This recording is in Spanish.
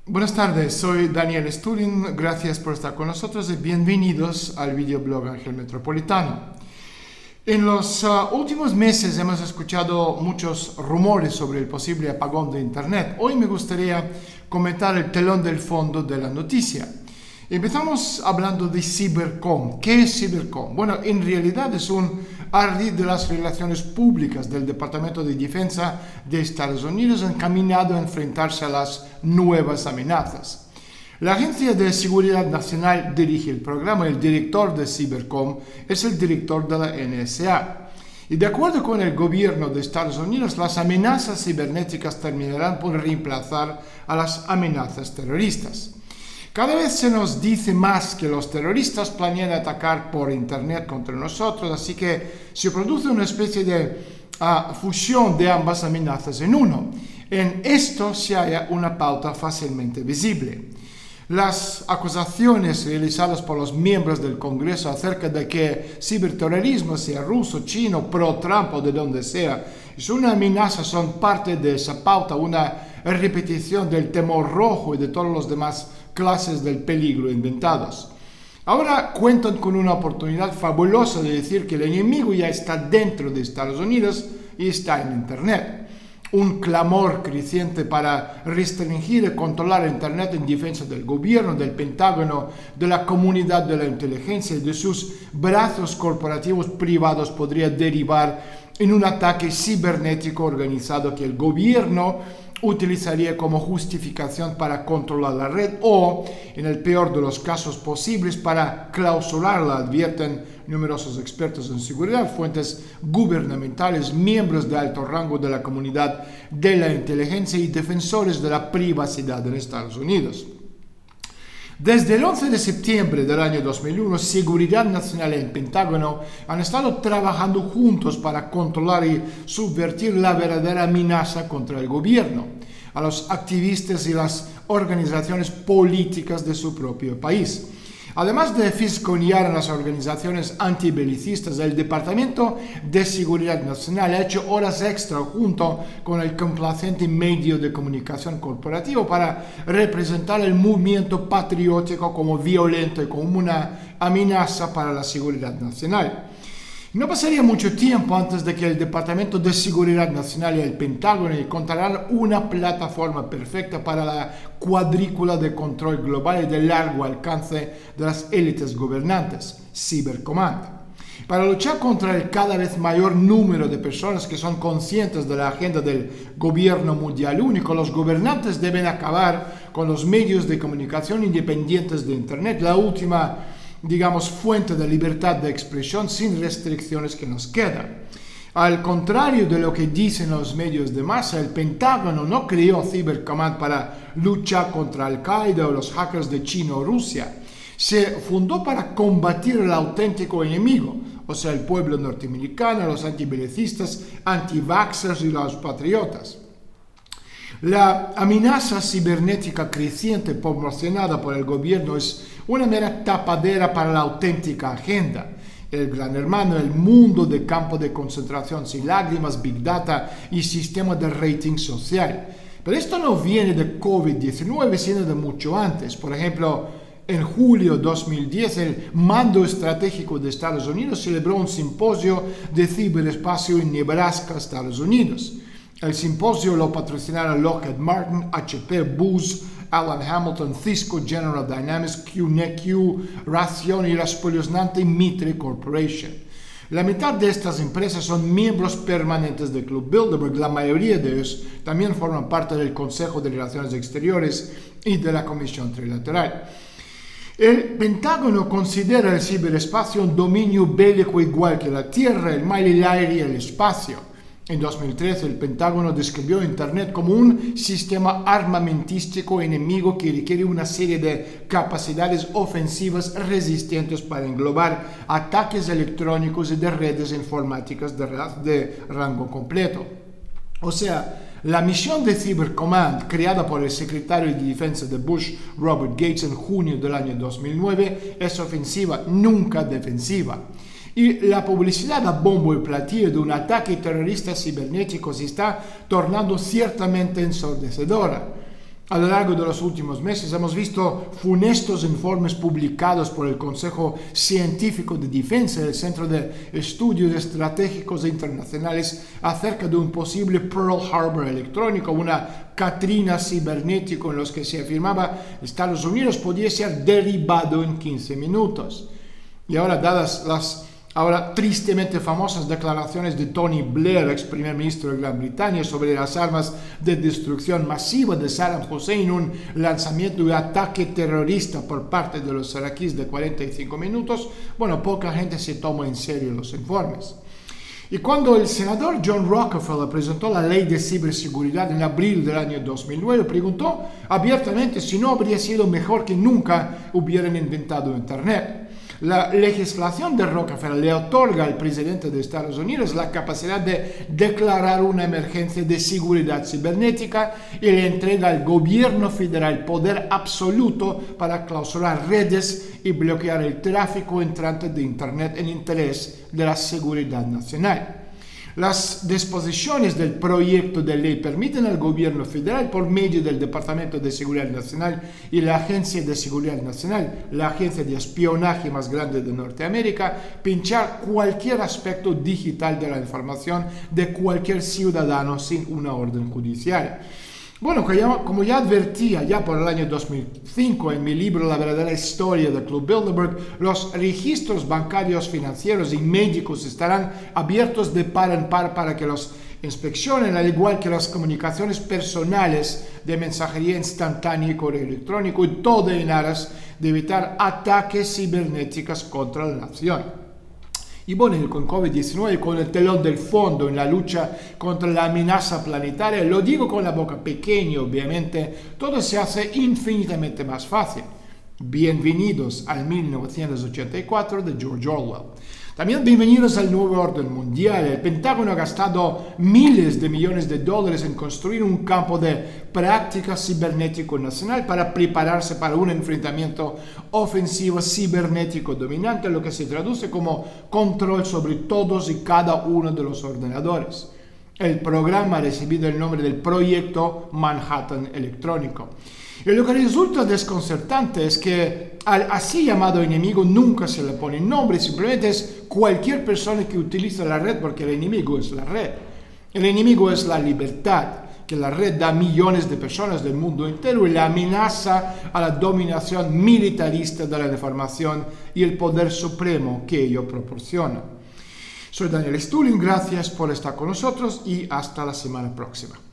Buenas tardes, soy Daniel Stulin, gracias por estar con nosotros y bienvenidos al videoblog Ángel Metropolitano. En los últimos meses hemos escuchado muchos rumores sobre el posible apagón de Internet. Hoy me gustaría comentar el telón del fondo de la noticia. Empezamos hablando de Cybercom. ¿Qué es Cybercom? Bueno, en realidad es un ardid de las relaciones públicas del Departamento de Defensa de Estados Unidos encaminado a enfrentarse a las nuevas amenazas. La Agencia de Seguridad Nacional dirige el programa y el director de Cybercom es el director de la NSA. Y de acuerdo con el gobierno de Estados Unidos, las amenazas cibernéticas terminarán por reemplazar a las amenazas terroristas. Cada vez se nos dice más que los terroristas planean atacar por Internet contra nosotros, así que se produce una especie de fusión de ambas amenazas en uno. En esto se halla una pauta fácilmente visible. Las acusaciones realizadas por los miembros del Congreso acerca de que ciberterrorismo, sea ruso, chino, pro-Trump o de donde sea, es una amenaza, son parte de esa pauta, una repetición del temor rojo y de todos los demás clases del peligro inventados. Ahora cuentan con una oportunidad fabulosa de decir que el enemigo ya está dentro de Estados Unidos y está en Internet. Un clamor creciente para restringir y controlar Internet en defensa del gobierno, del Pentágono, de la comunidad de la inteligencia y de sus brazos corporativos privados podría derivar en un ataque cibernético organizado que el gobierno utilizaría como justificación para controlar la red o, en el peor de los casos posibles, para clausurarla, advierten numerosos expertos en seguridad, fuentes gubernamentales, miembros de alto rango de la comunidad de la inteligencia y defensores de la privacidad en Estados Unidos. Desde el 11 de septiembre del año 2001, Seguridad Nacional y el Pentágono han estado trabajando juntos para controlar y subvertir la verdadera amenaza contra el gobierno, a los activistas y las organizaciones políticas de su propio país. Además de fisgonear a las organizaciones antibelicistas, el Departamento de Seguridad Nacional ha hecho horas extra junto con el complaciente medio de comunicación corporativo para representar el movimiento patriótico como violento y como una amenaza para la seguridad nacional. No pasaría mucho tiempo antes de que el Departamento de Seguridad Nacional y el Pentágono encontraran una plataforma perfecta para la cuadrícula de control global y de largo alcance de las élites gobernantes, Cybercommand. Para luchar contra el cada vez mayor número de personas que son conscientes de la agenda del gobierno mundial único, los gobernantes deben acabar con los medios de comunicación independientes de Internet, la última fuente de libertad de expresión sin restricciones que nos queda. Al contrario de lo que dicen los medios de masa, el Pentágono no creó Cybercommand para luchar contra Al-Qaeda o los hackers de China o Rusia. Se fundó para combatir el auténtico enemigo, o sea, el pueblo norteamericano, los antibelicistas, anti-vaxxers y los patriotas. La amenaza cibernética creciente promocionada por el gobierno es una mera tapadera para la auténtica agenda. El gran hermano, el mundo de campo de concentración sin lágrimas, Big Data y sistema de rating social. Pero esto no viene de COVID-19, sino de mucho antes. Por ejemplo, en julio de 2010, el Mando Estratégico de Estados Unidos celebró un simposio de ciberespacio en Nebraska, Estados Unidos. El simposio lo patrocinaron Lockheed Martin, HP, Booz, Allen Hamilton, Cisco, General Dynamics, QNEQ, Raytheon y la espeluznante Mitre Corporation. La mitad de estas empresas son miembros permanentes del Club Bilderberg. La mayoría de ellos también forman parte del Consejo de Relaciones Exteriores y de la Comisión Trilateral. El Pentágono considera el ciberespacio un dominio bélico igual que la Tierra, el mar, el aire y el espacio. En 2013, el Pentágono describió Internet como un sistema armamentístico enemigo que requiere una serie de capacidades ofensivas resistentes para englobar ataques electrónicos y de redes informáticas de rango completo. O sea, la misión de Cybercommand, creada por el secretario de Defensa de Bush, Robert Gates, en junio del año 2009, es ofensiva, nunca defensiva. Y la publicidad a bombo y platillo de un ataque terrorista cibernético se está tornando ciertamente ensordecedora. A lo largo de los últimos meses hemos visto funestos informes publicados por el Consejo Científico de Defensa del Centro de Estudios Estratégicos e Internacionales acerca de un posible Pearl Harbor electrónico, una Katrina cibernético, en los que se afirmaba que Estados Unidos podía ser derribado en 15 minutos. Y ahora, dadas las tristemente famosas declaraciones de Tony Blair, ex primer ministro de Gran Bretaña, sobre las armas de destrucción masiva de Saddam Hussein, un lanzamiento de ataque terrorista por parte de los iraquíes de 45 minutos, bueno, poca gente se toma en serio los informes. Y cuando el senador John Rockefeller presentó la ley de ciberseguridad en abril del año 2009, preguntó abiertamente si no habría sido mejor que nunca hubieran inventado Internet. La legislación de Rockefeller le otorga al presidente de Estados Unidos la capacidad de declarar una emergencia de seguridad cibernética y le entrega al gobierno federal poder absoluto para clausurar redes y bloquear el tráfico entrante de Internet en interés de la seguridad nacional. Las disposiciones del proyecto de ley permiten al gobierno federal, por medio del Departamento de Seguridad Nacional y la Agencia de Seguridad Nacional, la agencia de espionaje más grande de Norteamérica, pinchar cualquier aspecto digital de la información de cualquier ciudadano sin una orden judicial. Bueno, como ya advertía ya por el año 2005 en mi libro La verdadera historia del Club Bilderberg, los registros bancarios, financieros y médicos estarán abiertos de par en par para que los inspeccionen, al igual que las comunicaciones personales de mensajería instantánea y correo electrónico, y todo en aras de evitar ataques cibernéticos contra la nación. Y bueno, con COVID-19, con el telón del fondo en la lucha contra la amenaza planetaria, lo digo con la boca pequeña, obviamente, todo se hace infinitamente más fácil. Bienvenidos al 1984 de George Orwell. También bienvenidos al nuevo orden mundial. El Pentágono ha gastado miles de millones de dólares en construir un campo de práctica cibernético nacional para prepararse para un enfrentamiento ofensivo cibernético dominante, lo que se traduce como control sobre todos y cada uno de los ordenadores. El programa ha recibido el nombre del Proyecto Manhattan Electrónico. Y lo que resulta desconcertante es que al así llamado enemigo nunca se le pone nombre, simplemente es cualquier persona que utiliza la red, porque el enemigo es la red. El enemigo es la libertad, que la red da a millones de personas del mundo entero y la amenaza a la dominación militarista de la información y el poder supremo que ello proporciona. Soy Daniel Stulin, gracias por estar con nosotros y hasta la semana próxima.